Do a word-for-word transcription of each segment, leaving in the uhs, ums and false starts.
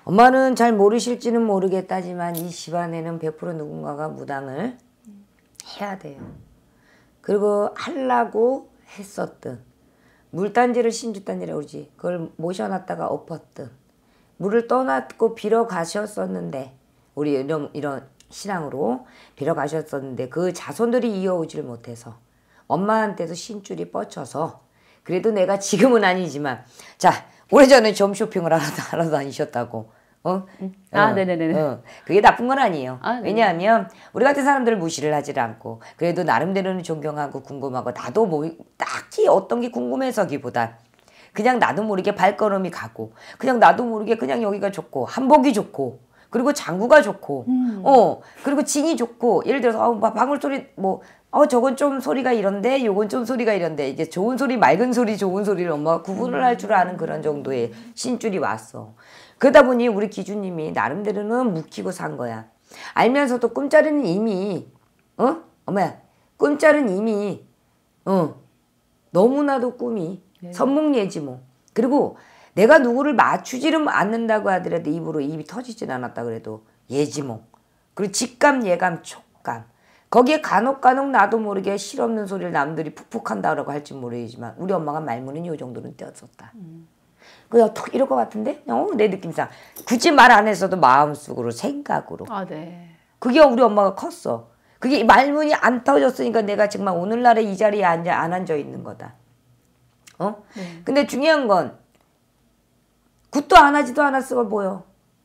엄마는 잘 모르실지는 모르겠다지만 이 집안에는 백 퍼센트 누군가가 무당을 해야 돼요. 그리고 하려고 했었든 물단지를 신주단지라고 그러지. 그걸 모셔놨다가 엎었든 물을 떠났고 빌어 가셨었는데 우리 이런, 이런 신앙으로 빌어 가셨었는데 그 자손들이 이어오질 못해서 엄마한테도 신줄이 뻗쳐서 그래도 내가 지금은 아니지만 자 오래전에 점 쇼핑을 하러, 하러 다니셨다고 어? 아, 어, 네네네. 어. 그게 나쁜 건 아니에요. 아, 왜냐하면 우리 같은 사람들을 무시를 하질 않고 그래도 나름대로는 존경하고 궁금하고 나도 뭐 딱히 어떤 게 궁금해서기보다 그냥 나도 모르게 발걸음이 가고 그냥 나도 모르게 그냥 여기가 좋고 한복이 좋고 그리고 장구가 좋고 음. 어 그리고 진이 좋고 예를 들어서 어, 방울 소리 뭐 어 저건 좀 소리가 이런데 요건 좀 소리가 이런데 이게 좋은 소리 맑은 소리 좋은 소리를 엄마가 구분을 할 줄 아는 그런 정도의 신줄이 왔어. 그러다 보니 우리 기주님이 나름대로는 묵히고 산 거야. 알면서도 꿈자리는 이미 어? 엄마야 꿈자리는 이미 어 너무나도 꿈이 네. 선몽예지 뭐. 그리고 내가 누구를 맞추지를 않는다고 하더라도 입으로 입이 터지진 않았다 그래도 예지몽. 그리고 직감 예감 촉감. 거기에 간혹 간혹 나도 모르게 실없는 소리를 남들이 푹푹 한다고 할지 모르겠지만 우리 엄마가 말문은 이 정도는 떼었었다. 음. 그냥 톡 이럴 것 같은데? 어, 내 느낌상. 굳이 말 안 했어도 마음속으로 생각으로. 아, 네. 그게 우리 엄마가 컸어. 그게 말문이 안 터졌으니까 내가 정말 오늘날에 이 자리에 앉아, 안 앉아 있는 거다. 어? 네. 근데 중요한 건 굿도 안 하지도 않았어 보여.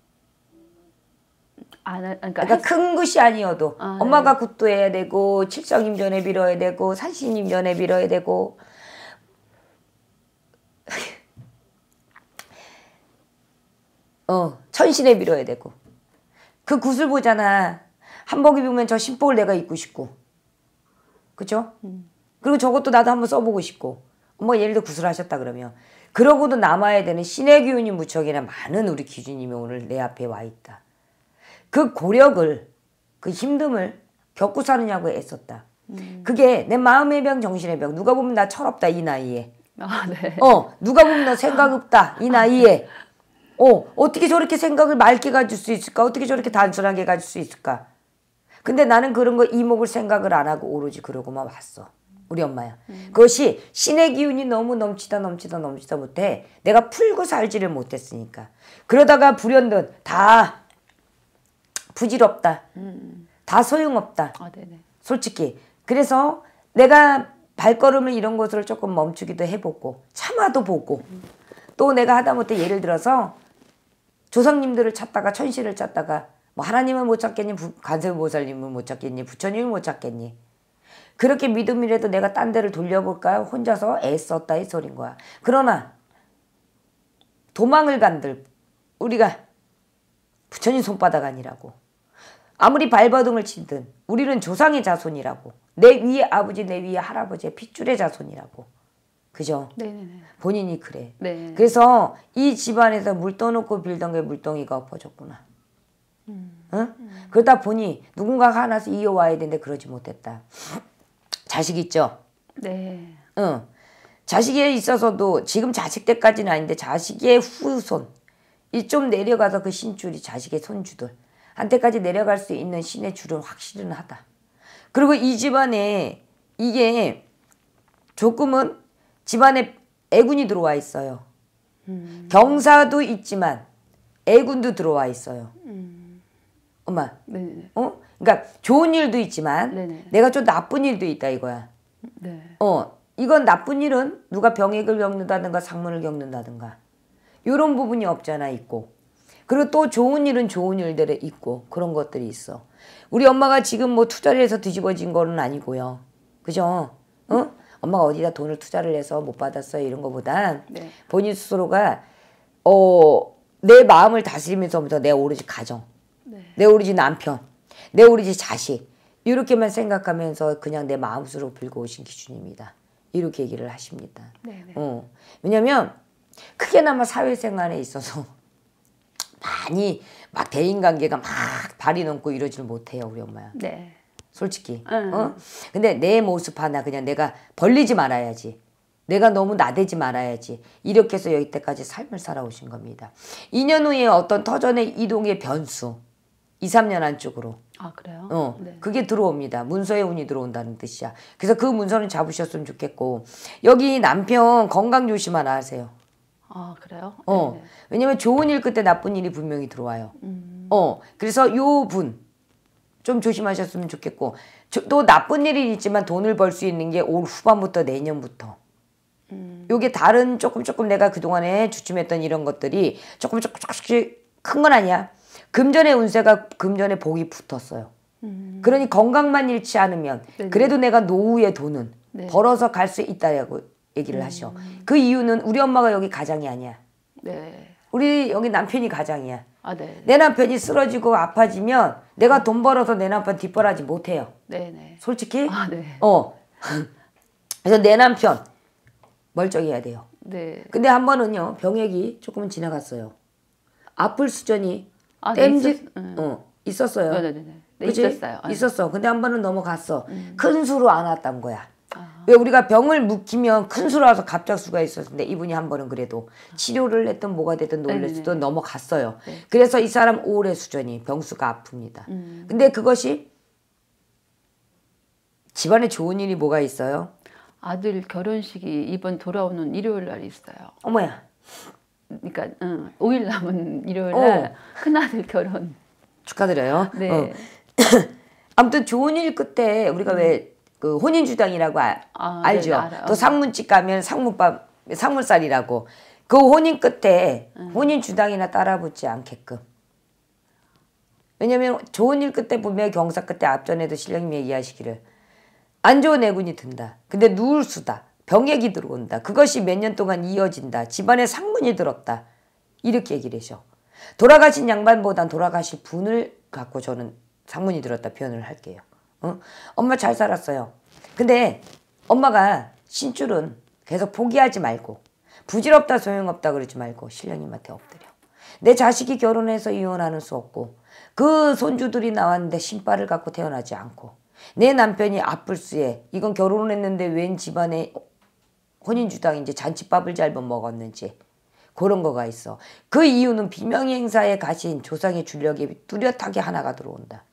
안 하, 그러니까, 그러니까 큰 것이 아니어도 아, 엄마가 네. 굿도 해야 되고 칠성임전에 빌어야 되고 산신임전에 빌어야 되고 어 천신에 빌어야 되고 그 굿을 보잖아. 한복 입으면 저 신복을 내가 입고 싶고 그죠? 음. 그리고 저것도 나도 한번 써보고 싶고 엄마가 예를 들어 굿을 하셨다 그러면 그러고도 남아야 되는 신의 기운이 무척이나 많은 우리 기주님이 오늘 내 앞에 와 있다. 그 고력을 그 힘듦을 겪고 사느냐고 애썼다. 음. 그게 내 마음의 병 정신의 병. 누가 보면 나 철없다 이 나이에. 아, 네. 어 누가 보면 너 생각 없다 이 나이에. 어 어떻게 저렇게 생각을 맑게 가질 수 있을까? 어떻게 저렇게 단순하게 가질 수 있을까? 근데 나는 그런 거 이목을 생각을 안 하고 오로지 그러고만 왔어. 우리 엄마야. 음. 그것이 신의 기운이 너무 넘치다 넘치다 넘치다 못해 내가 풀고 살지를 못했으니까. 그러다가 불현듯 다 부질없다. 음. 다 소용없다. 아, 네네. 솔직히. 그래서 내가 발걸음을 이런 것을 조금 멈추기도 해보고 참아도 보고 음. 또 내가 하다못해 예를 들어서 조상님들을 찾다가 천신을 찾다가 뭐 하나님을 못 찾겠니? 관세음보살님을 못 찾겠니? 부처님을 못 찾겠니? 그렇게 믿음이라도 내가 딴 데를 돌려볼까? 혼자서 애썼다 이 소린 거야. 그러나 도망을 간들 우리가 부처님 손바닥 아니라고. 아무리 발버둥을 치든 우리는 조상의 자손이라고. 내 위에 아버지 내 위에 할아버지의 핏줄의 자손이라고. 그죠? 네네네. 본인이 그래. 네. 그래서 이 집안에서 물 떠놓고 빌던 게 물덩이가 엎어졌구나. 음. 응? 음. 그러다 보니 누군가가 하나서 이어와야 되는데 그러지 못했다. 자식 있죠? 네. 응. 자식에 있어서도 지금 자식 때까지는 아닌데 자식의 후손 이 좀 내려가서 그 신줄이 자식의 손주들 한테까지 내려갈 수 있는 신의 줄은 확실은 하다. 그리고 이 집안에 이게 조금은 집안에 애군이 들어와 있어요. 음. 경사도 있지만 애군도 들어와 있어요. 음. 엄마. 네네. 어? 그러니까 좋은 일도 있지만 네네. 내가 좀 나쁜 일도 있다 이거야. 네. 어, 이건 나쁜 일은 누가 병액을 겪는다든가 상문을 겪는다든가 이런 부분이 없잖아 있고. 그리고 또 좋은 일은 좋은 일들에 있고 그런 것들이 있어. 우리 엄마가 지금 뭐 투자를 해서 뒤집어진 거는 아니고요. 그죠? 어? 엄마가 어디다 돈을 투자를 해서 못 받았어요 이런 거보단 네. 본인 스스로가 어, 내 마음을 다스리면서부터 내 오로지 가정, 네. 내 오로지 남편, 내 오로지 자식 이렇게만 생각하면서 그냥 내 마음으로 빌고 오신 기준입니다. 이렇게 얘기를 하십니다. 네, 네. 어. 왜냐면 크게나마 사회생활에 있어서 많이 막 대인관계가 막 발이 넘고 이러질 못해요 우리 엄마야. 네. 솔직히. 응. 어? 근데 내 모습 하나 그냥 내가 벌리지 말아야지. 내가 너무 나대지 말아야지. 이렇게 해서 여기때까지 삶을 살아오신 겁니다. 이 년 후에 어떤 터전의 이동의 변수. 이, 삼 년 안쪽으로. 아, 그래요? 어, 네. 그게 들어옵니다. 문서의 운이 들어온다는 뜻이야. 그래서 그 문서는 잡으셨으면 좋겠고 여기 남편 건강 조심하라 하세요. 아, 그래요? 어, 네네. 왜냐면 좋은 일 끝에 나쁜 일이 분명히 들어와요. 음. 어, 그래서 요 분 좀 조심하셨으면 좋겠고 저, 또 나쁜 일이 있지만 돈을 벌 수 있는 게 올 후반부터 내년부터. 음. 요게 다른 조금 조금 내가 그동안에 주춤했던 이런 것들이 조금 조금 조금씩 큰 건 아니야. 금전의 운세가 금전의 복이 붙었어요. 음. 그러니 건강만 잃지 않으면 네네. 그래도 내가 노후의 돈은 네. 벌어서 갈 수 있다라고 얘기를 하셔. 그 이유는 우리 엄마가 여기 가장이 아니야. 네. 우리 여기 남편이 가장이야. 아, 네. 내 남편이 쓰러지고 아파지면 내가 돈 벌어서 내 남편 뒷바라지 못해요. 네네. 솔직히. 아, 네. 어. 그래서 내 남편 멀쩡해야 돼요. 네. 근데 한 번은요 병액이 조금은 지나갔어요. 아플 수준이 아, 네, 땜짓 있었- 음. 어, 있었어요. 네네네. 네, 그치? 있었어요. 아, 있었어. 근데 한 번은 넘어갔어. 큰 수로 안 왔단 거야. 아. 왜 우리가 병을 묵히면 큰 수로 와서 갑작수가 있었는데 이분이 한 번은 그래도 치료를 했든 뭐가 됐든 놀랬든 네네네. 넘어갔어요. 네. 그래서 이 사람 오래 수준이 병수가 아픕니다. 음. 근데 그것이 집안에 좋은 일이 뭐가 있어요? 아들 결혼식이 이번 돌아오는 일요일 날 있어요. 어머야. 그러니까 응, 오 일 남은 일요일 날 어. 큰아들 결혼. 축하드려요. 네. 어. 아무튼 좋은 일 끝에 우리가 왜 그 혼인주당이라고 아, 아, 알죠? 네, 알아요. 또 상문집 가면 상문밥, 상문살이라고. 그 혼인 끝에 혼인주당이나 따라붙지 않게끔. 왜냐면 좋은 일 끝에 보면 경사 끝에 앞전에도 신령님이 얘기하시기를 안 좋은 애군이 든다. 근데 누울 수다. 병액이 들어온다. 그것이 몇 년 동안 이어진다. 집안에 상문이 들었다. 이렇게 얘기를 하셔. 돌아가신 양반보단 돌아가실 분을 갖고 저는 상문이 들었다 표현을 할게요. 어? 엄마 잘 살았어요. 근데 엄마가 신줄은 계속 포기하지 말고 부질없다 소용없다 그러지 말고 신령님한테 엎드려. 내 자식이 결혼해서 이혼하는 수 없고 그 손주들이 나왔는데 신발을 갖고 태어나지 않고 내 남편이 아플 수에 이건 결혼을 했는데 웬 집안에 혼인주당인지 잔치밥을 잘못 먹었는지 그런 거가 있어. 그 이유는 비명의 행사에 가신 조상의 줄력이 뚜렷하게 하나가 들어온다.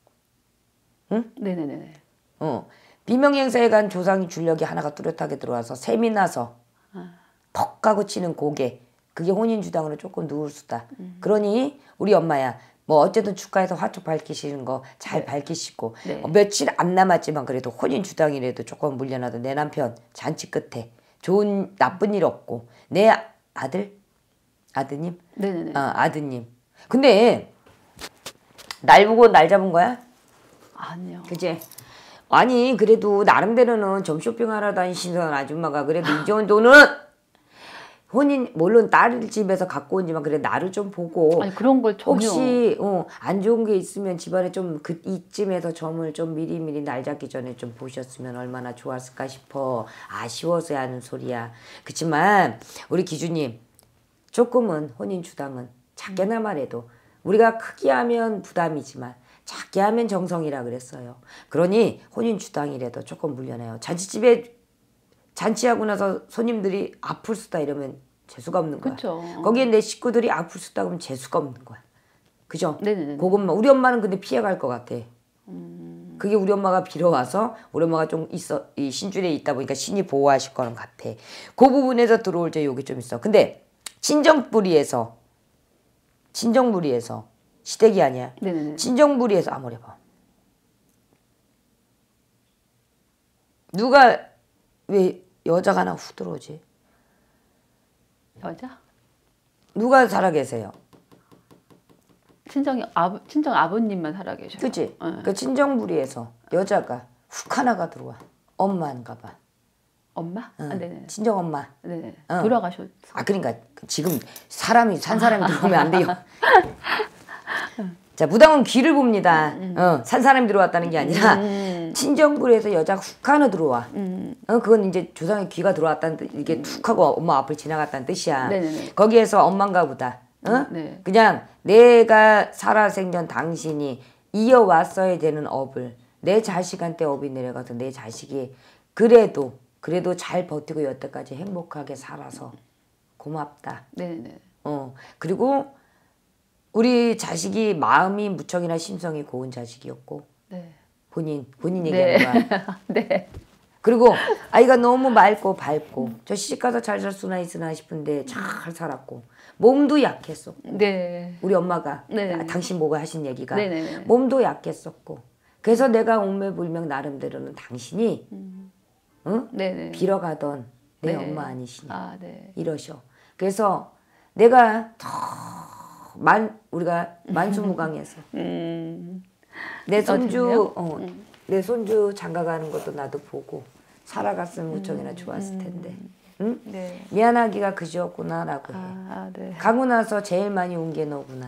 응? 네네네. 어. 비명의 행사에 간 조상의 줄력이 하나가 뚜렷하게 들어와서 셈이 나서 퍽 가고 치는 고개. 그게 혼인주당으로 조금 누울 수다. 음. 그러니 우리 엄마야 뭐 어쨌든 축가에서 화촉 밝히시는 거 잘 네. 밝히시고 네. 어, 며칠 안 남았지만 그래도 혼인주당이라도 조금 물려놔도 내 남편 잔치 끝에 좋은 나쁜 일 없고 내 아들? 아드님? 네네네. 아, 아드님. 근데 날 보고 날 잡은 거야? 아니요. 그치? 아니 그래도 나름대로는 점 쇼핑하러 다니시던 아줌마가 그래도 이 정도는 혼인 물론 딸 집에서 갖고 온지만 그래 나를 좀 보고 아니 그런 걸 전혀. 혹시 어, 안 좋은 게 있으면 집안에 좀 그 이쯤에서 점을 좀 미리미리 날 잡기 전에 좀 보셨으면 얼마나 좋았을까 싶어. 아쉬워서 하는 소리야. 그치만 우리 기주님 조금은 혼인 주당은 작게나마라도 우리가 크게 하면 부담이지만 작게 하면 정성이라 그랬어요. 그러니 혼인 주당이라도 조금 물려내요. 잔치집에 잔치하고 나서 손님들이 아플 수다 이러면 재수가 없는 거야. 그쵸. 거기에 내 식구들이 아플 수다 그러면 재수가 없는 거야. 그죠? 네네네. 그것만 우리 엄마는 근데 피해갈 것 같아. 음. 그게 우리 엄마가 빌어와서 우리 엄마가 좀 있어 이 신줄에 있다 보니까 신이 보호하실 거는 같아. 그 부분에서 들어올 때 요게 좀 있어. 근데 친정뿌리에서 친정뿌리에서 시댁이 아니야. 네네네. 친정뿌리에서 아무리 봐. 누가 왜 여자가 하나 훅 들어오지? 여자? 누가 살아 계세요? 친정 아버 친정 아버님만 살아 계셔요. 그치? 네. 그 친정부리에서 여자가 훅 하나가 들어와. 엄마인가 봐. 엄마? 응. 아, 네네. 친정 엄마. 네네. 어. 돌아가셨. 아 그러니까 지금 사람이 산 사람이 들어오면 안 돼요. 자 무당은 귀를 봅니다. 음. 어, 산 사람이 들어왔다는 게 아니라 음. 친정부리에서 여자가 훅 하나 들어와. 음. 어, 그건 이제 조상의 귀가 들어왔다는 뜻, 이게 툭 하고 엄마 앞을 지나갔다는 뜻이야. 네네네. 거기에서 엄마인가 보다. 어? 네. 그냥 내가 살아생전 당신이 이어왔어야 되는 업을 내 자식한테 업이 내려가서 내 자식이 그래도 그래도 잘 버티고 여태까지 행복하게 살아서 고맙다. 네네. 어 그리고 우리 자식이 마음이 무척이나 심성이 고운 자식이었고 네. 본인 본인 네. 얘기하는 거야. 네. 그리고 아이가 너무 맑고 밝고 저 시집가서 잘 살 수나 있으나 싶은데 잘 살았고 몸도 약했었고 네. 우리 엄마가 네. 아, 당신 보고 하신 얘기가 네네네. 몸도 약했었고 그래서 내가 옹매불명 나름대로는 당신이 음. 응? 네네. 빌어가던 내 네. 엄마 아니시냐 아, 네. 이러셔. 그래서 내가 만 우리가 만수무강해서 음. 내 손주 어디세요? 어, 내 손주 장가가는 것도 나도 보고 살아갔으면 무척이나 좋았을 텐데 응? 네. 미안하기가 그지였구나라고 해. 아, 네. 가고 나서 제일 많이 운 게 너구나.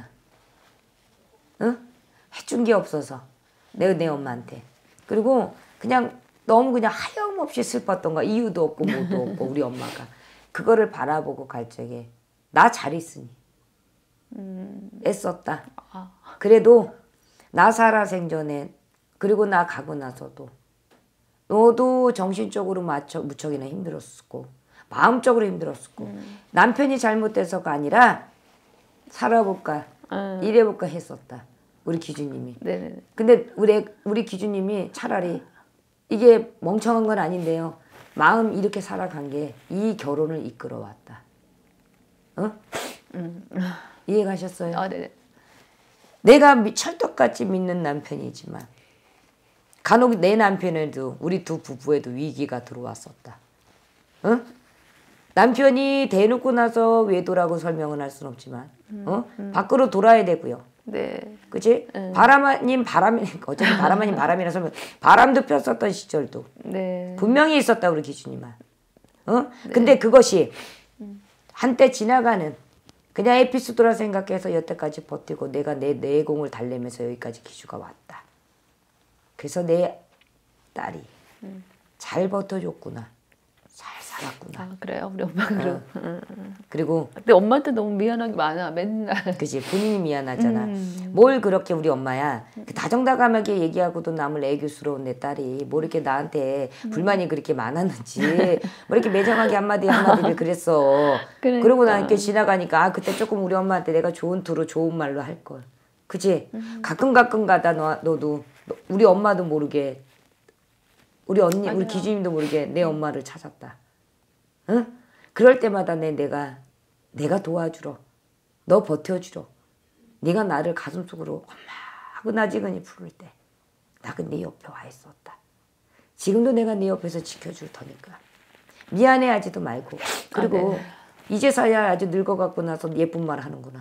응? 해준 게 없어서 내가 내 엄마한테. 그리고 그냥 너무 그냥 하염없이 슬펐던 거야. 이유도 없고 뭐도 없고 우리 엄마가. 그거를 바라보고 갈 적에 나 잘 있으니 음. 애썼다. 아. 그래도 나 살아 생전에 그리고 나 가고 나서도 너도 정신적으로 맞춰, 무척이나 힘들었었고 마음적으로 힘들었었고 음. 남편이 잘못돼서가 아니라 살아볼까 음. 일해볼까 했었다. 우리 기주님이. 네네. 근데 우리 우리 기주님이 차라리 이게 멍청한 건 아닌데요. 마음 이렇게 살아간 게 이 결혼을 이끌어왔다. 어? 음. 이해가셨어요? 아, 네네. 내가 미- 찰떡같이 믿는 남편이지만 간혹 내 남편에도 우리 두 부부에도 위기가 들어왔었다. 어? 남편이 대놓고 나서 외도라고 설명은 할 수는 없지만 어? 밖으로 돌아야 되고요. 네. 그치? 음. 바람 아닌 바람이 어차피 바람 아닌 바람이라 설명 바람도 폈었던 시절도 네. 분명히 있었다 우리 기준이만. 어? 근데 그것이 한때 지나가는 그냥 에피소드라 생각해서 여태까지 버티고 내가 내 내공을 달래면서 여기까지 기주가 왔다. 그래서 내 딸이 음. 잘 버텨줬구나. 잘 살았구나. 아, 그래요? 우리 엄마 그러. 어. 음, 음. 그리고 근데 엄마한테 너무 미안한 게 많아. 맨날. 그지 본인이 미안하잖아. 음. 뭘 그렇게 우리 엄마야 그 다정다감하게 얘기하고도 남을 애교스러운 내 딸이 뭐 이렇게 나한테 불만이 그렇게 많았는지 뭐 이렇게 매정하게 한마디 한마디를 그랬어. 그러니까. 그러고 나 이렇게 지나가니까 아 그때 조금 우리 엄마한테 내가 좋은 투로 좋은 말로 할 걸. 그지? 음. 가끔 가끔 가다 너, 너도 우리 엄마도 모르게 우리 언니 맞아요. 우리 기준님도 모르게 내 엄마를 찾았다. 응? 그럴 때마다 내 내가 내가 도와주러 너 버텨주러 네가 나를 가슴속으로 엄마 하고 나지근히 부를 때 나는 네 옆에 와 있었다. 지금도 내가 네 옆에서 지켜줄 터니까 미안해하지도 말고 그리고 아, 네. 이제서야 아주 늙어갖고 나서 예쁜 말 하는구나.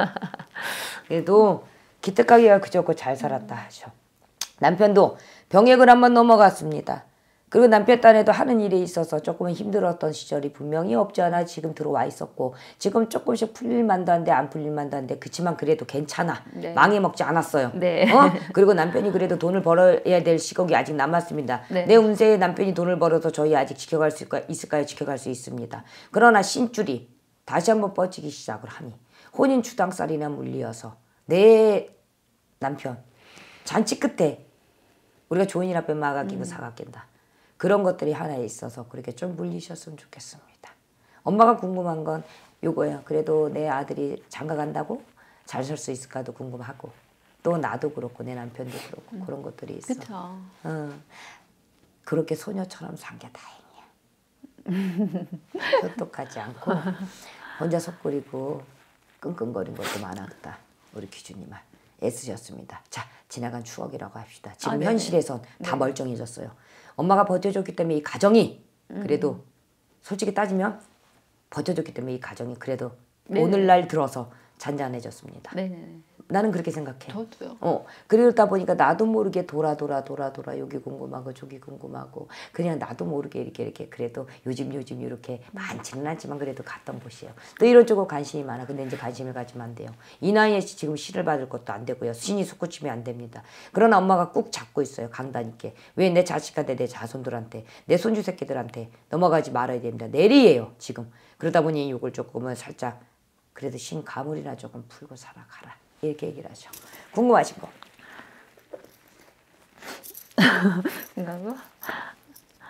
그래도 기특하게야 그저거 잘 살았다 하죠. 남편도 병역을 한번 넘어갔습니다. 그리고 남편 딴에도 하는 일에 있어서 조금은 힘들었던 시절이 분명히 없지 않아 지금 들어와 있었고 지금 조금씩 풀릴만도 한데 안 풀릴만도 한데 그치만 그래도 괜찮아. 네. 망해먹지 않았어요. 네. 어? 그리고 남편이 그래도 돈을 벌어야 될 시국이 아직 남았습니다. 네. 내 운세에 남편이 돈을 벌어서 저희 아직 지켜갈 수 있을까, 있을까요? 지켜갈 수 있습니다. 그러나 신줄이 다시 한번 뻗치기 시작을 하니 혼인 추당살이나 물리어서 내 남편 잔치 끝에 우리가 좋은 일 앞에 마가끼고 음. 사가낀다. 그런 것들이 하나 있어서 그렇게 좀 물리셨으면 좋겠습니다. 엄마가 궁금한 건 요거예요. 그래도 내 아들이 장가 간다고 잘 살 수 있을까도 궁금하고 또 나도 그렇고 내 남편도 그렇고 음. 그런 것들이 있어. 그쵸. 어, 그렇게 소녀처럼 산 게 다행이야. 똑똑하지 않고 혼자 속끓이고 끙끙거린 것도 많았다. 우리 기준님은 애쓰셨습니다. 자, 지나간 추억이라고 합시다. 지금 아, 네네. 현실에선 다 네. 멀쩡해졌어요. 엄마가 버텨줬기 때문에 이 가정이 그래도 솔직히 따지면 버텨줬기 때문에 이 가정이 그래도 네네. 오늘날 들어서 잔잔해졌습니다. 네네. 나는 그렇게 생각해. 저도요. 어, 그러다 보니까 나도 모르게 돌아 돌아 돌아 돌아 여기 궁금하고 저기 궁금하고 그냥 나도 모르게 이렇게 이렇게 그래도 요즘 요즘 이렇게 많지는 않지만 그래도 갔던 곳이에요. 또 이런쪽으로 관심이 많아. 근데 이제 관심을 가지면 안 돼요. 이 나이에 지금 시를 받을 것도 안 되고요. 신이 솟구치면 안 됩니다. 그러나 엄마가 꾹 잡고 있어요. 강단 있게. 왜 내 자식한테 내 자손들한테 내 손주 새끼들한테 넘어가지 말아야 됩니다. 내리예요 지금. 그러다 보니 이걸 조금은 살짝 그래도 신 가물이나 조금 풀고 살아가라. 이렇게 얘기를 하죠. 궁금하신 거? 생각은?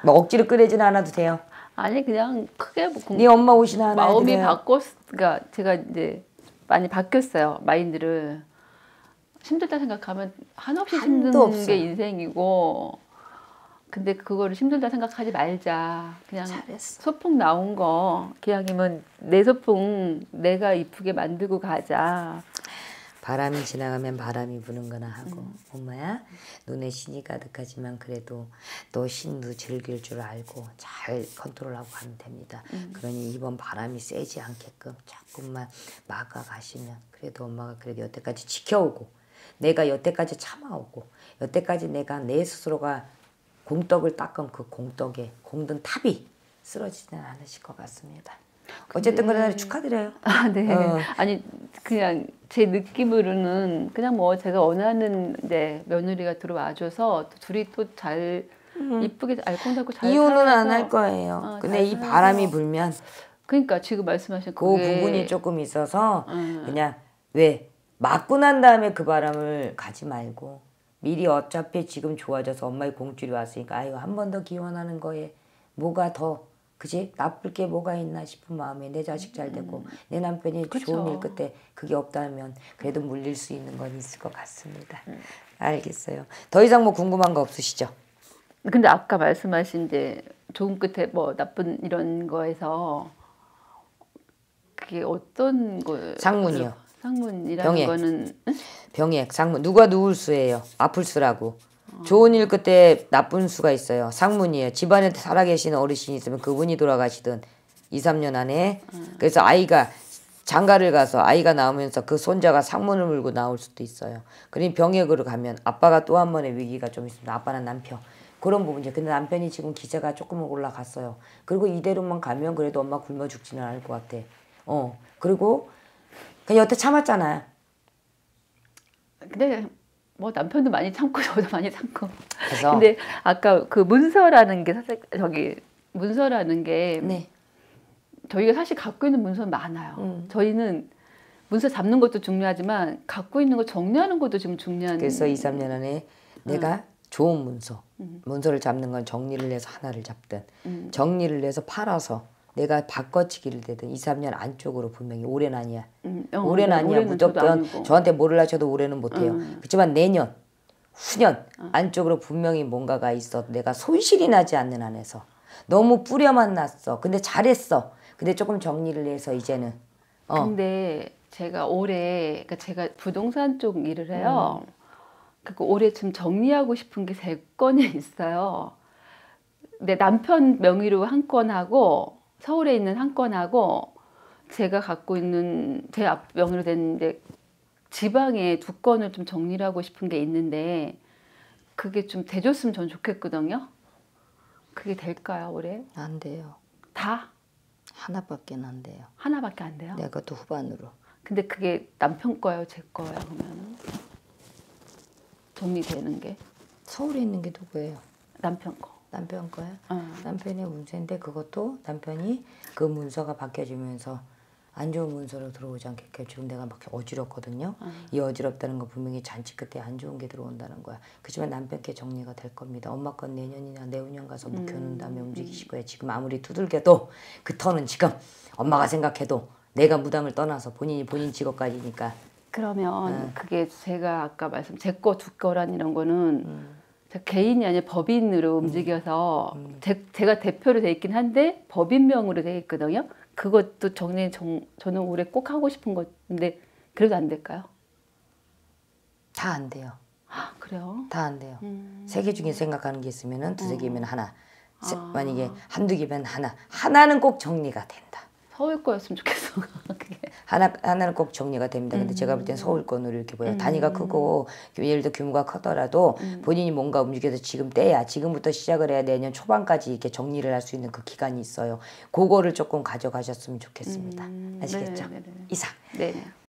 뭐 억지로 끓이진 않아도 돼요. 아니 그냥 크게 뭐 공- 네 엄마 옷이나 하나 마음이 해드려요. 바꿨, 그러니까 제가 이제 많이 바뀌었어요. 마인드를. 힘들다 생각하면 한없이 한도 힘든 없어요. 게 인생이고, 근데 그거를 힘들다 생각하지 말자. 그냥 잘했어. 소풍 나온 거 기왕이면 내 소풍 내가 이쁘게 만들고 가자. 바람이 지나가면 바람이 부는 거나 하고 음. 엄마야 눈에 신이 가득하지만 그래도 또 신도 즐길 줄 알고 잘 컨트롤하고 가면 됩니다. 음. 그러니 이번 바람이 세지 않게끔 조금만 막아 가시면 그래도 엄마가 그래도 여태까지 지켜오고 내가 여태까지 참아오고 여태까지 내가 내 스스로가 공덕을 닦은 그 공덕에 공든 탑이 쓰러지지는 않으실 것 같습니다. 어쨌든 그러나 축하드려요. 아, 네. 어. 아니 그냥 제 느낌으로는 그냥 뭐 제가 원하는 네, 며느리가 들어와줘서 또 둘이 또 잘 이쁘게 알콩달콩 잘 이혼은 안 살아서 할 거예요. 어, 근데 잘 이 살아서. 바람이 불면 그러니까 지금 말씀하신 그 그게 부분이 조금 있어서 음. 그냥 왜 맞고 난 다음에 그 바람을 가지 말고 미리 어차피 지금 좋아져서 엄마의 공줄이 왔으니까 아유 한 번 더 기원하는 거에 뭐가 더 그지 나쁠 게 뭐가 있나 싶은 마음에 내 자식 잘 되고 내 남편이 그쵸. 좋은 일 끝에 그게 없다면 그래도 물릴 수 있는 건 있을 것 같습니다. 알겠어요. 더 이상 뭐 궁금한 거 없으시죠? 근데 아까 말씀하신 이제 좋은 끝에 뭐 나쁜 이런 거에서 그게 어떤 거예요? 상문이요. 상문이라는 병에. 거는 응? 병액, 상문. 누가 누울 수예요. 아플 수라고. 좋은 일 끝에 나쁜 수가 있어요. 상문이에요. 집안에 살아계시는 어르신이 있으면 그분이 돌아가시든 이, 삼 년 안에. 그래서 아이가 장가를 가서 아이가 나오면서 그 손자가 상문을 물고 나올 수도 있어요. 그러니 병액으로 가면 아빠가 또 한 번의 위기가 좀 있습니다. 아빠는 남편. 그런 부분이죠. 근데 남편이 지금 기세가 조금 올라갔어요. 그리고 이대로만 가면 그래도 엄마 굶어 죽지는 않을 것 같아. 어. 그리고 그냥 여태 참았잖아요. 근데 뭐 남편도 많이 참고 저도 많이 참고. 그래서 근데 아까 그 문서라는 게 사실 저기 문서라는 게 네. 저희가 사실 갖고 있는 문서는 많아요. 음. 저희는 문서 잡는 것도 중요하지만 갖고 있는 거 정리하는 것도 지금 중요한. 그래서 이, 삼 년 안에 내가 좋은 문서, 문서를 잡는 건 정리를 해서 하나를 잡든 음. 정리를 해서 팔아서 내가 바꿔치기를 되든 이, 삼 년 안쪽으로 분명히 올해는 아니야. 음, 어, 올해는 네, 아니야. 올해는 저도 무조건 아니고. 저한테 뭐를 하셔도 올해는 못해요. 음. 그렇지만 내년, 후년 안쪽으로 분명히 뭔가가 있어. 내가 손실이 나지 않는 한에서. 너무 뿌려만 났어. 근데 잘했어. 근데 조금 정리를 해서 이제는 어. 근데 제가 올해 그러니까 제가 부동산 쪽 일을 해요. 그러니까 올해 좀 정리하고 싶은 게 세 건이 있어요. 내 남편 명의로 한 건하고 서울에 있는 한 건하고 제가 갖고 있는 제 앞 명의로 됐는데 지방에 두 건을 좀 정리를 하고 싶은 게 있는데 그게 좀 돼줬으면 전 좋겠거든요. 그게 될까요 올해? 안 돼요. 다? 하나밖에 안 돼요. 하나밖에 안 돼요? 내가 그것도 후반으로. 근데 그게 남편 거예요, 제 거예요, 그러면 정리되는 게 서울에 있는 게 누구예요? 남편 거. 남편 거야? 어. 남편의 문서인데 그것도 남편이 그 문서가 바뀌어지면서 안 좋은 문서로 들어오지 않게 지금 내가 막 어지럽거든요. 어. 이 어지럽다는 거 분명히 잔치 끝에 안 좋은 게 들어온다는 거야. 그렇지만 남편께 정리가 될 겁니다. 엄마 건 내년이나 내후년 가서 묵혀놓은 다음에 움직이실 거예요. 지금 아무리 두들겨도 그 터는 지금 엄마가 생각해도 내가 무당을 떠나서 본인이 본인 직업 가지니까 그러면 어. 그게 제가 아까 말씀 제 거 두 거란 이런 거는 음. 제가 개인이 아니라 법인으로 움직여서 제, 제가 대표로 돼 있긴 한데 법인명으로 돼 있거든요. 그것도 정리 정, 저는 올해 꼭 하고 싶은 건데 그래도 안 될까요? 다 안 돼요. 아, 그래요? 다 안 돼요. 음. 세 개 중에 생각하는 게 있으면은 두세 개면 하나. 세- 아. 만약에 한두 개면 하나. 하나는 꼭 정리가 된다. 서울 거였으면 좋겠어. 그게. 하나, 하나는 꼭 정리가 됩니다. 근데 음. 제가 볼 땐 서울권으로 이렇게 보여요. 음. 단위가 크고 예를 들어 규모가 크더라도 음. 본인이 뭔가 움직여서 지금 때야. 지금부터 시작을 해야 내년 초반까지 이렇게 정리를 할 수 있는 그 기간이 있어요. 그거를 조금 가져가셨으면 좋겠습니다. 음. 아시겠죠? 네네네네. 이상. 네.